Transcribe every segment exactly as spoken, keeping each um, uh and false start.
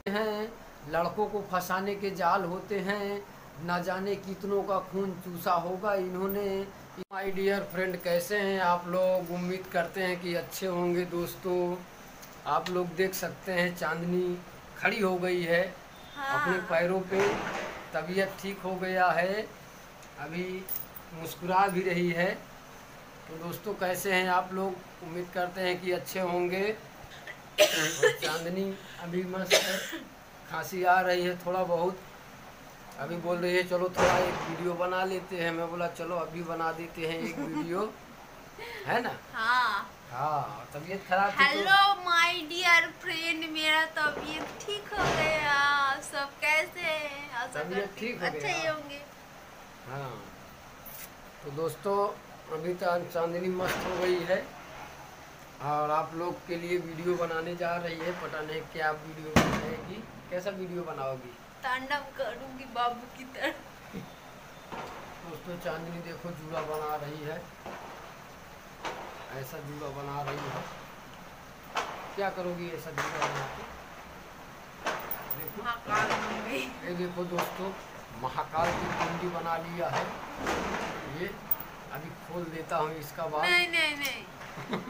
हैं, लड़कों को फंसाने के जाल होते हैं, न जाने कितनों का खून चूसा होगा इन्होंने। माय डियर फ्रेंड, कैसे हैं आप लोग? उम्मीद करते हैं कि अच्छे होंगे। दोस्तों, आप लोग देख सकते हैं चांदनी खड़ी हो गई है। हाँ। अपने पैरों पे, तबीयत ठीक हो गया है, अभी मुस्कुरा भी रही है। तो दोस्तों, कैसे हैं आप लोग? उम्मीद करते हैं कि अच्छे होंगे। और चांदनी अभी मस्त है, खांसी आ रही है थोड़ा बहुत। अभी बोल रही है चलो थोड़ा एक वीडियो बना लेते हैं। मैं बोला चलो अभी बना देते हैं एक वीडियो, है ना? हाँ हाँ, तबीयत खराब थी। हेलो माय डियर फ्रेंड, मेरा तबीयत ठीक हो गया। सब कैसे हैं? तबीयत ठीक हो अच्छे गया? ही होंगे। हाँ, तो दोस्तों अभी तो चांदनी मस्त हो गई है और आप लोग के लिए वीडियो बनाने जा रही है। पता नहीं क्या वीडियो बनाएगी, कैसा वीडियो बनाओगी? तांडव करूंगी बाबू की तरह। दोस्तों, चांदनी देखो जूड़ा बना रही है, ऐसा जूड़ा बना रही है। क्या करोगी ऐसा जूड़ा बना के? देखो, महाकाल बन गई। ये देखो दोस्तों, महाकाल की कुंडी बना लिया है ये। अभी खोल देता हूँ इसका बाल। नहीं नहीं नहीं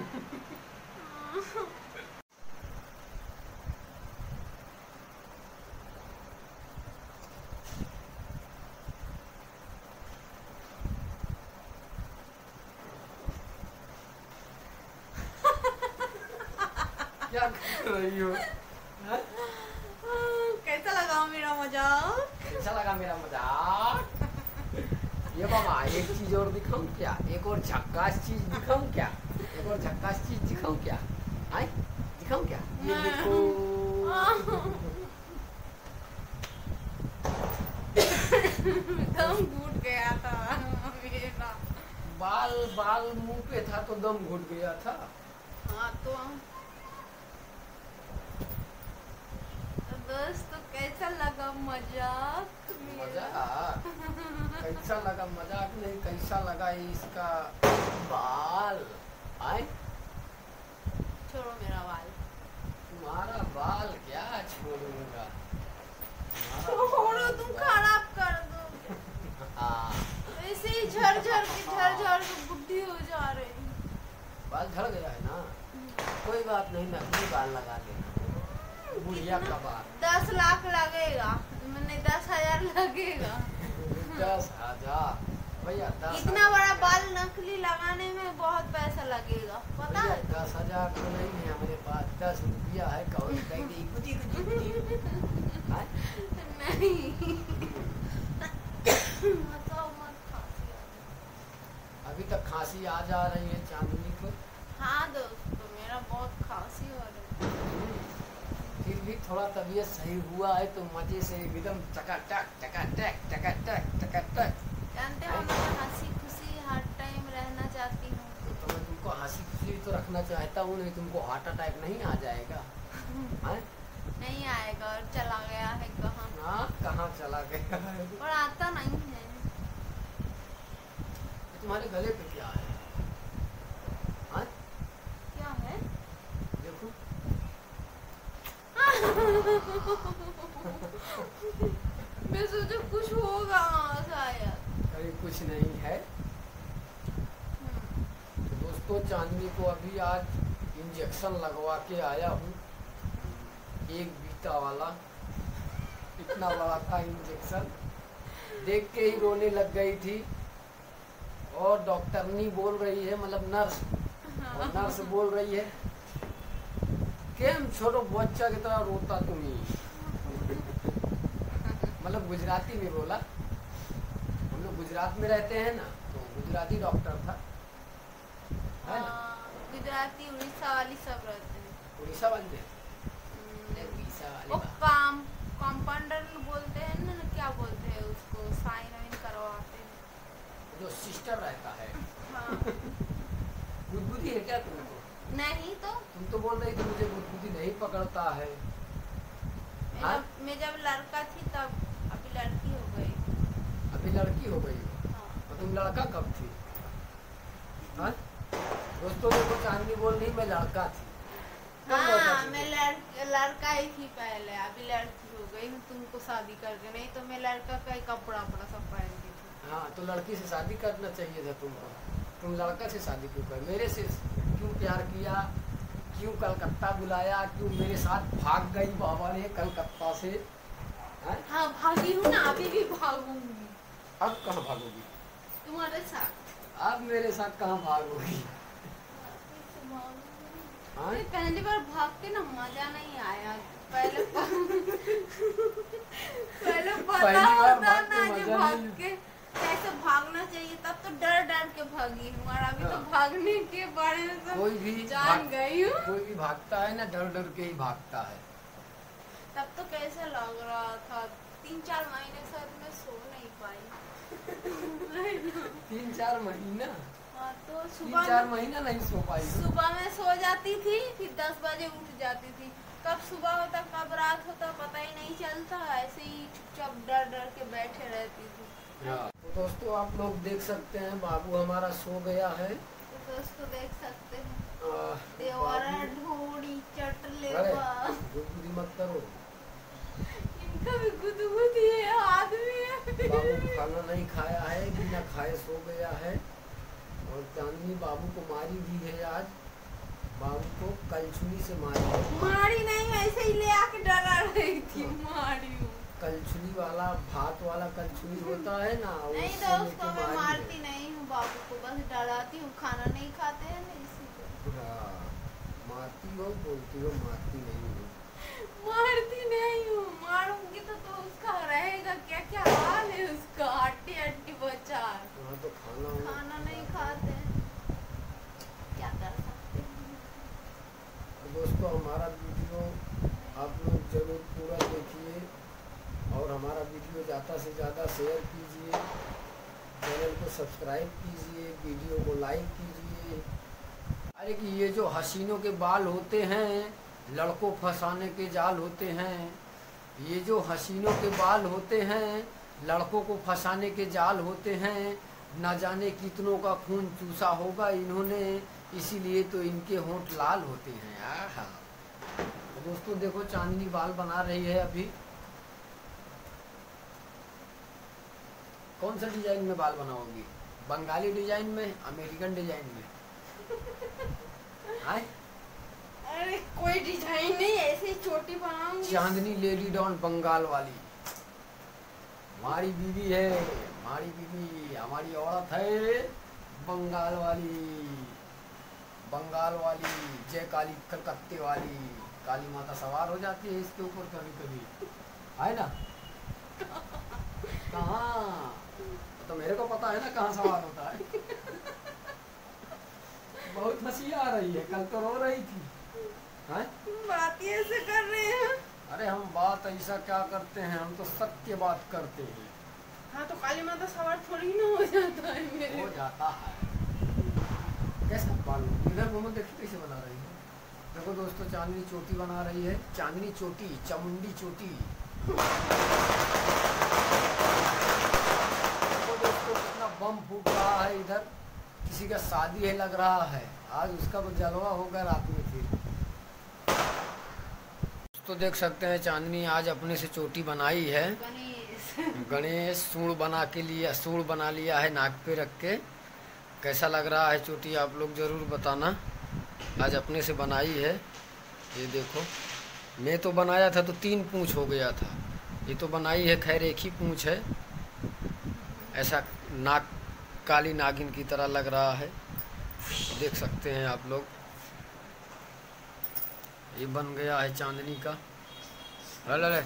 क्या कर रही हो? कैसा लगा मेरा मजाक? कैसा लगा मेरा मजाक? ये बाबा, एक चीज और दिखाऊं क्या? एक और झक्कास चीज दिखाऊं क्या? एक और झक्कास चीज दिखाऊं क्या? आए दिखाऊं क्या? ये देखो। दम घुट गया था मेरा। बाल बाल मुंह पे था तो दम घुट गया था। हाँ तो दोस्त, कैसा लगा मजाक? मजाक? कैसा लगा मजाक? नहीं, कैसा लगा इसका बाल? आए छोड़ो मेरा बाल। तुम्हारा बाल क्या छोड़ूंगा? छोड़ो, तुम खराब कर दो। हाँ, ऐसे ही झर झर के झर झर के बुढ़ी हो जा रही। बाल झड़ गया है ना? कोई बात नहीं, नकली बाल लगा लेना, बुढ़िया का बाल। दस लाख लगेगा, मैंने दस हजार लगेगा। दस हजार भैया? दस इतना बड़ा बाल नकली लगाने में बहुत पैसा लगेगा, पता है? दस हजार तो नहीं है मेरे पास, दस रुपया है। कहो गुटी गुटी गुटी। नहीं बताओ मत, खांसी आ रही। अभी तक खांसी आ जा रही है चांदनी को। हाँ दोस्तों, मेरा बहुत खांसी हो रही है। फिर भी थोड़ा तबीयत सही हुआ है तो मजे से एकदम चकाचक चकाचक चकाचक चकाचक। जानते हो, मैं हंसी खुशी हर टाइम रहना चाहती हूँ। तो मैं तुमको हंसी खुशी तो रखना चाहता हूँ, नहीं तुमको हार्ट अटैक नहीं आ जाएगा? हाँ? नहीं आएगा। और चला गया है कहाँ? हाँ, कहाँ चला गया है? और आता नहीं है। तुम्हारे गले पे क्या है? हाँ? क्या है? देखो। मैं सोचा कुछ होगा शायद। अरे कुछ नहीं है। तो दोस्तों, चांदनी को अभी आज इंजेक्शन लगवा के आया हूँ, एक बीता वाला। इतना बड़ा था इंजेक्शन, देख के ही रोने लग गई थी। और डॉक्टरनी बोल रही है, मतलब नर्स, और नर्स बोल रही है केम छोटो बच्चा की तरह रोता तुम्ही। मतलब गुजराती में बोला। हम लोग गुजरात में रहते हैं ना, तो गुजराती डॉक्टर था, है ना? गुजराती उड़ीसा वाली सब रहते हैं। उड़ीसा वाले? उड़ीसा वाले वो काम कंपाउंडर बोलते हैं ना, क्या बोलते हैं उसको? साइन वाइन करवाते हैं, जो सिस्टर रहता है। हाँ। गुदगुदी है क्या तुमको? नहीं तो तुम तो बोल रही थी मुझे गुदगुदी नहीं पकड़ता है। मैं, मैं जब लड़का थी तब, अभी लड़की हो गई। अभी लड़की हो गई? हाँ। और तुम लड़का कब थी? हाँ? दोस्तों देखो, चांदनी बोल रही मैं लड़का थी। कब लड़का हाँ, थी? मैं लड़, लड़का ही थी पहले, अभी लड़की हो गई हूँ तुमको शादी करके, नहीं तो मैं लड़का का ही कपड़ा वपड़ा सब पहनती थी। हाँ तो लड़की से शादी करना चाहिए था तुमको, तुम लड़का से शादी क्यों कर, मेरे से क्यों प्यार किया, क्यों कलकत्ता बुलाया, क्यों मेरे साथ भाग गई बाबा ने कलकत्ता से। है? हाँ भागी हूँ ना, अभी भी भागूंगी। अब कहाँ भागोगी? तुम्हारे साथ। अब मेरे साथ कहाँ भागोगी? हाँ? पहली बार भाग के ना मजा नहीं आया, पहले पहले पता होता ना ये भाग के कैसे भागना चाहिए, तब तो डर डर के भागी हूँ, और अभी तो भागने के बारे में तो कोई भी जान गई हूँ। कोई भी भागता है ना डर डर के ही भागता है। तब तो कैसे लग रहा था, तीन चार महीने से मैं सो नहीं पाई। तीन चार महीना? हाँ तो तीन सुबह चार महीना नहीं सो पाई? सुबह में सो जाती थी, फिर दस बजे उठ जाती थी, कब सुबह होता कब रात होता पता ही नहीं चलता, ऐसे ही चुपचाप डर डर के बैठे रहती थी। तो दोस्तों आप लोग देख सकते हैं बाबू हमारा सो गया है। तो दोस्तों देख सकते हैं आ, देवारा ढोड़ी चट ले गुदगुदी मत करो, इनका भी गुदगुदी है, आदमी है। बाबू खाना नहीं खाया है, बिना खाए सो गया है, और चांदनी बाबू को मारी भी है आज, बाबू को कलछुली से मारी है। मारी नहीं, ऐसे ही ले आके डरा रही थी, मारी हूँ। कलछुली वाला भात वाला कलछुली होता है ना, नहीं उससे दोस्तों लेके मैं मारी मारती है। नहीं हूँ बाबू को, बस डराती हूँ, खाना नहीं खाते हैं ना इसी को। हाँ, मारती हो, बोलती हो मारती नहीं हो। मारती नहीं हूँ, मारूंगी तो तो उसका रहेगा क्या क्या हाल है उसका, हड्डी हड्डी बचा। हाँ तो खाना खाना नहीं खाते हैं, क्या कर सकते हैं। तो दोस्तों हमारा वीडियो आप लोग जरूर पूरा देखिए, और हमारा वीडियो ज़्यादा से ज़्यादा शेयर कीजिए, चैनल को सब्सक्राइब कीजिए, वीडियो को लाइक कीजिए। अरे कि ये जो हसीनों के बाल होते हैं, लड़कों फंसाने के जाल होते हैं, ये जो हसीनों के बाल होते हैं, लड़कों को फंसाने के जाल होते हैं, न जाने कितनों का खून चूसा होगा इन्होंने, इसीलिए तो इनके होंठ लाल होते हैं। आहा, तो दोस्तों देखो चांदनी बाल बना रही है अभी। कौन सा डिजाइन में बाल बनाओगी, बंगाली डिजाइन में, अमेरिकन डिजाइन में? हाय अरे कोई डिजाइन नहीं, ऐसे ही चोटी बनाऊंगी। चांदनी लेडी डॉन बंगाल वाली हमारी बीवी है, हमारी बीवी हमारी औरत है, बंगाल वाली, बंगाल वाली जय काली कलकत्ते वाली, काली माता सवार हो जाती है इसके ऊपर कभी कभी, है ना? कहाँ, तो मेरे को पता है ना कहाँ सवार होता है। बहुत हंसी आ रही है, कल तो रो रही थी। हैं? बात ही ऐसे कर रहे हैं। अरे हम बात ऐसा क्या करते हैं, हम तो सत्य बात करते हैं। हाँ तो काली माता सवार थोड़ी ना हो जाता है मेरे। हो जाता है। कैसा बाल इधर घूमो, देखो कैसे बना रही है। देखो दोस्तों चांदनी चोटी बना रही है, चांदनी चोटी, चामुंडी चोटी। देखो दोस्तों कितना बम फूट रहा है इधर, किसी का शादी है लग रहा है, आज उसका वो जलवा होगा रात में फिर। तो देख सकते हैं चांदनी आज अपने से चोटी बनाई है, गणेश सूढ़ बना के लिया, सूढ़ बना लिया है नाक पे रख के। कैसा लग रहा है चोटी आप लोग ज़रूर बताना, आज अपने से बनाई है। ये देखो मैं तो बनाया था तो तीन पूँछ हो गया था, ये तो बनाई है खैर एक ही पूँछ है। ऐसा नाक काली नागिन की तरह लग रहा है, देख सकते हैं आप लोग। ये बन गया है चांदनी का, अरे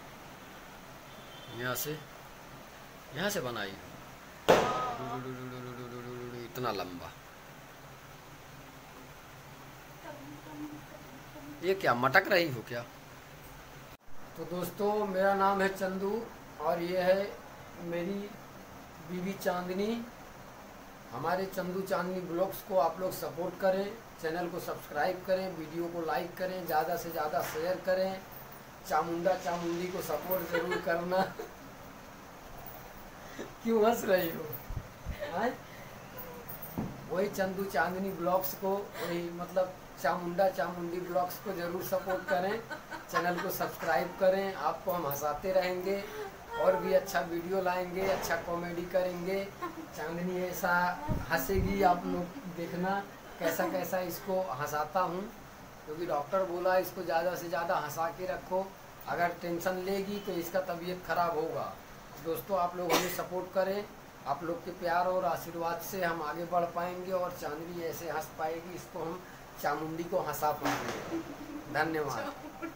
यहाँ से यहाँ से बनाई इतना लंबा। ये क्या मटक रही हो क्या? तो दोस्तों मेरा नाम है चंदू और ये है मेरी बीवी चांदनी। हमारे चंदू चांदनी ब्लॉग्स को आप लोग सपोर्ट करें, चैनल को सब्सक्राइब करें, वीडियो को लाइक करें, ज़्यादा से ज़्यादा शेयर करें, चामुंडा चामुंडी को सपोर्ट ज़रूर करना। क्यों हंस रही हो? हैं? वही चंदू चांदनी ब्लॉग्स को, वही मतलब चामुंडा चामुंडी ब्लॉग्स को जरूर सपोर्ट करें, चैनल को सब्सक्राइब करें। आपको हम हंसाते रहेंगे और भी अच्छा वीडियो लाएंगे, अच्छा कॉमेडी करेंगे। चांदनी ऐसा हंसेगी, आप लोग देखना कैसा कैसा इसको हंसाता हूँ, क्योंकि डॉक्टर बोला इसको ज़्यादा से ज़्यादा हंसा के रखो, अगर टेंशन लेगी तो इसका तबीयत खराब होगा। दोस्तों आप लोग हमें सपोर्ट करें, आप लोग के प्यार और आशीर्वाद से हम आगे बढ़ पाएंगे और चांदनी ऐसे हंस पाएगी, इसको हम चामुंडी को हंसा पाएंगे। धन्यवाद।